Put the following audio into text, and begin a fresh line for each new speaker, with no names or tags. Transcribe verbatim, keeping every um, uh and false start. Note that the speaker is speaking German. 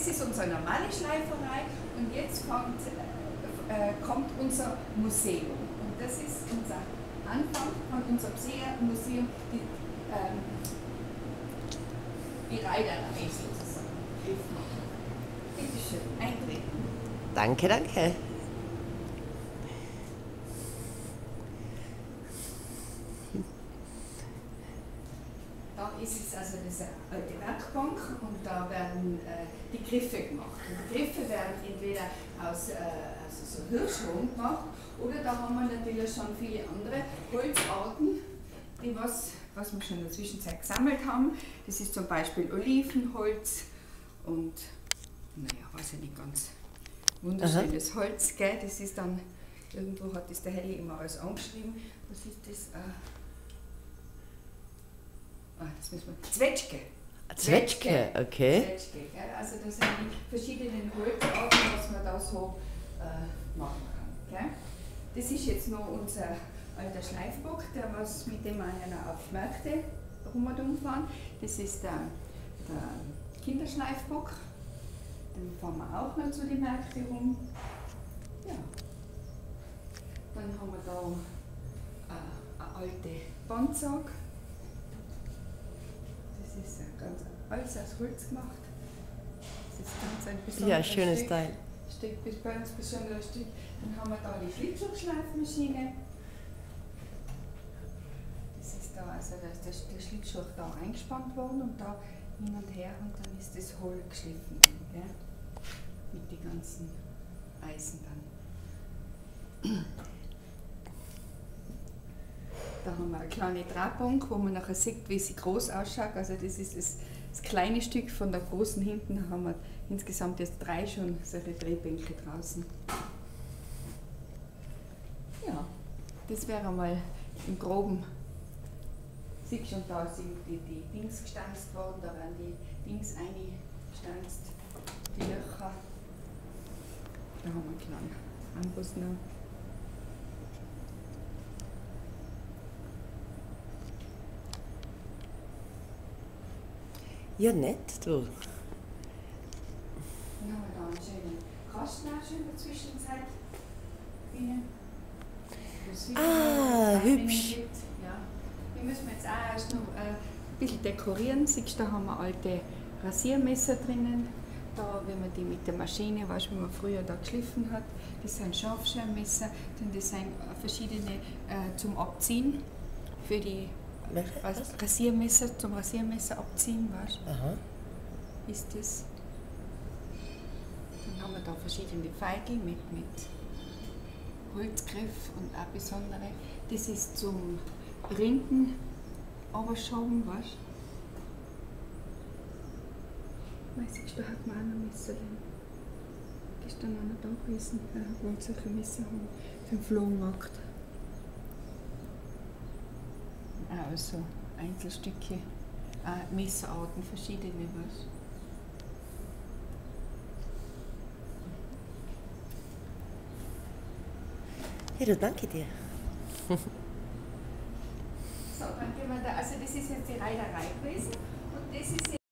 das ist unsere normale Schleiferei und jetzt kommt, äh, kommt unser Museum. Und das ist unser Anfang von unserem Museum, die, ähm, die Reiterei sozusagen. Bitte schön, eintreten.
Danke, danke.
Da ist es also diese alte Werkbank und da werden äh, die Griffe gemacht. Und die Griffe werden entweder aus äh, also so Hirschholm gemacht oder da haben wir natürlich schon viele andere Holzarten, die was, was wir schon in der Zwischenzeit gesammelt haben. Das ist zum Beispiel Olivenholz und, naja, weiß ich nicht ganz, wunderschönes Aha. Holz, gell? Das ist dann, irgendwo hat das der Helly immer alles angeschrieben. Was ist das? Äh, Ah, das müssen wir. Zwetschge.
Zwetschge, okay.
Zwetschge, gell? Also das sind die verschiedenen Holzarten, was man da so äh, machen kann. Gell? Das ist jetzt noch unser alter Schleifbock, der was mit dem wir auf Märkte rum und umfahren. Das ist der, der Kinderschleifbock. Den fahren wir auch noch zu den Märkten rum. Ja. Dann haben wir da äh, eine alte Bandsag. Das ist ganz alles aus Holz gemacht. Das ist ganz ein besonderes
Ja, schönes
Stück.
Teil.
Stück bis ganz besonderes Stück. Dann haben wir da die Schlittschuhschleifmaschine. Das ist da, also da ist der, der Schlittschuh da eingespannt worden und da hin und her und dann ist das Hohl geschliffen. Gell? Mit den ganzen Eisen dann. Da haben wir eine kleine Drehbank, wo man nachher sieht, wie sie groß ausschaut. Also das ist das, das kleine Stück von der großen hinten. Da haben wir insgesamt jetzt drei schon solche Drehbänke draußen. Ja, das wäre mal im Groben. Siehst du schon, da sind die, die Dings gestanzt worden, da werden die Dings eingestanzt, die Löcher. Da haben wir einen kleinen Anguss noch.
Ja, nett, du.
Dann haben wir da einen schönen Kasten auch schon in der Zwischenzeit.
Ah, hübsch.
Ja. Die müssen wir jetzt auch erst noch äh, ein bisschen dekorieren. Siehst du, da haben wir alte Rasiermesser drinnen. Da, wenn man die mit der Maschine, weißt du, wie man früher da geschliffen hat, das sind Scharfschärmesser, denn das sind verschiedene äh, zum Abziehen für die Was? Rasiermesser, zum Rasiermesser abziehen, weißt du?
Aha.
Ist das. Dann haben wir da verschiedene Feigel mit, mit Holzgriff und auch besondere. Das ist zum Rinden runterschaben, weißt du? Weißt du, da hat man auch noch Messer drin. Gestern auch noch da gewesen, wo wir solche Messer haben, für den Flohmarkt. Also Einzelstücke, äh, Messerarten, verschiedene, was.
Ja, du, danke dir.
So, dann gehen wir da, also das ist jetzt die Reiterei gewesen und das ist jetzt